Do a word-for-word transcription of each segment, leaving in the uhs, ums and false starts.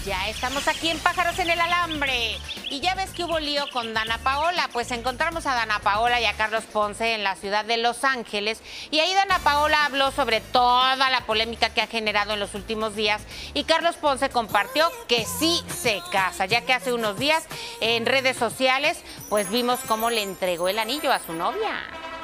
Ya estamos aquí en Pájaros en el Alambre. Y ya ves que hubo lío con Dana Paola. Pues encontramos a Dana Paola y a Carlos Ponce en la ciudad de Los Ángeles. Y ahí Dana Paola habló sobre toda la polémica que ha generado en los últimos días. Y Carlos Ponce compartió que sí se casa, ya que hace unos días en redes sociales pues vimos cómo le entregó el anillo a su novia.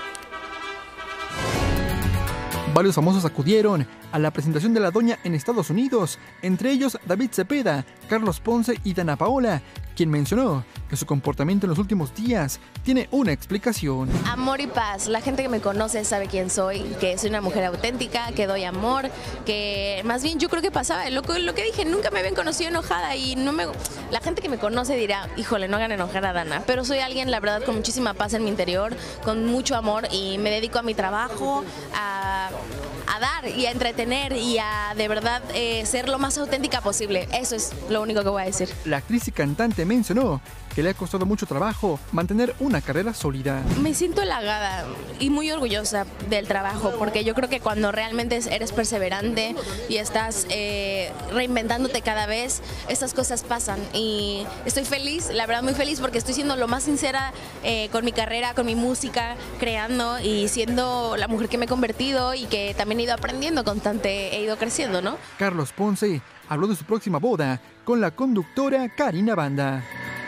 Varios famosos acudieron a la presentación de la doña en Estados Unidos, entre ellos David Cepeda, Carlos Ponce y Dana Paola, quien mencionó que su comportamiento en los últimos días tiene una explicación. Amor y paz. La gente que me conoce sabe quién soy, que soy una mujer auténtica, que doy amor, que más bien yo creo que pasaba, lo que, lo que dije, nunca me habían conocido enojada y no me, la gente que me conoce dirá, híjole, no hagan enojar a Dana, pero soy alguien, la verdad, con muchísima paz en mi interior, con mucho amor y me dedico a mi trabajo, a... a dar y a entretener y a de verdad eh, ser lo más auténtica posible. Eso es lo único que voy a decir. La actriz y cantante mencionó que le ha costado mucho trabajo mantener una carrera sólida. Me siento halagada y muy orgullosa del trabajo, porque yo creo que cuando realmente eres perseverante y estás eh, reinventándote cada vez, estas cosas pasan y estoy feliz, la verdad muy feliz, porque estoy siendo lo más sincera eh, con mi carrera, con mi música, creando y siendo la mujer que me he convertido y que también he ido aprendiendo constante, he ido creciendo, ¿no? Carlos Ponce habló de su próxima boda con la conductora Karina Banda.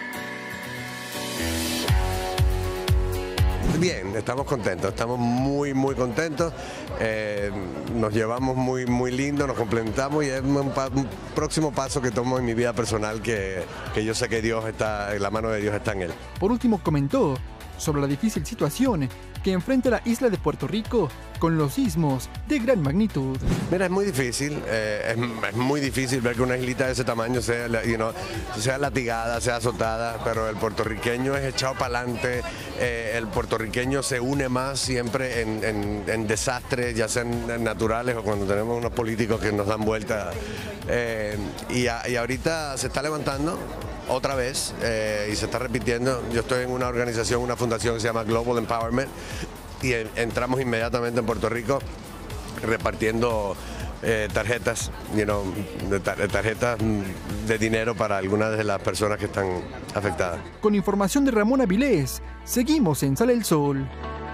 Bien, estamos contentos, estamos muy, muy contentos, eh, nos llevamos muy, muy lindo, nos complementamos y es un, pa un próximo paso que tomo en mi vida personal que, que yo sé que Dios está, la mano de Dios está en él. Por último comentó sobre la difícil situación que enfrenta la isla de Puerto Rico con los sismos de gran magnitud. Mira, es muy difícil, eh, es, es muy difícil ver que una islita de ese tamaño sea, you know, sea latigada, sea azotada, pero el puertorriqueño es echado para adelante, eh, el puertorriqueño se une más siempre en, en, en desastres, ya sean naturales o cuando tenemos unos políticos que nos dan vuelta. Eh, y, a, y ahorita se está levantando otra vez eh, y se está repitiendo. Yo estoy en una organización, una fundación que se llama Global Empowerment y en, entramos inmediatamente en Puerto Rico repartiendo eh, tarjetas, you know, de tar tarjetas de dinero para algunas de las personas que están afectadas. Con información de Ramón Avilés, seguimos en Sale el Sol.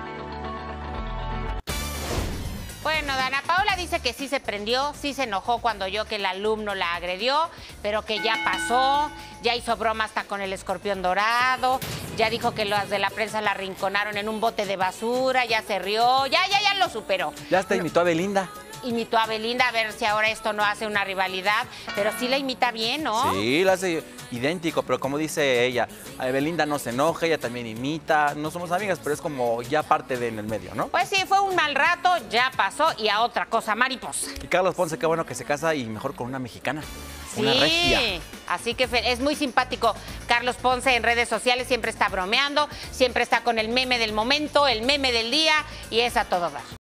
Bueno, Dana Paola dice que sí se prendió, sí se enojó cuando oyó que el alumno la agredió, pero que ya pasó, ya hizo broma hasta con el escorpión dorado, ya dijo que los de la prensa la arrinconaron en un bote de basura, ya se rió, ya, ya, ya lo superó. Ya hasta imitó a Belinda. Imitó a Belinda, a ver si ahora esto no hace una rivalidad, pero sí la imita bien, ¿no? Sí, la hace idéntico, pero como dice ella, Belinda no se enoja, ella también imita, no somos amigas, pero es como ya parte de en el medio, ¿no? Pues sí, fue un mal rato, ya pasó y a otra cosa, mariposa. Y Carlos Ponce, qué bueno que se casa y mejor con una mexicana, sí, una regia. Así que es muy simpático. Carlos Ponce en redes sociales siempre está bromeando, siempre está con el meme del momento, el meme del día y es a todo dar.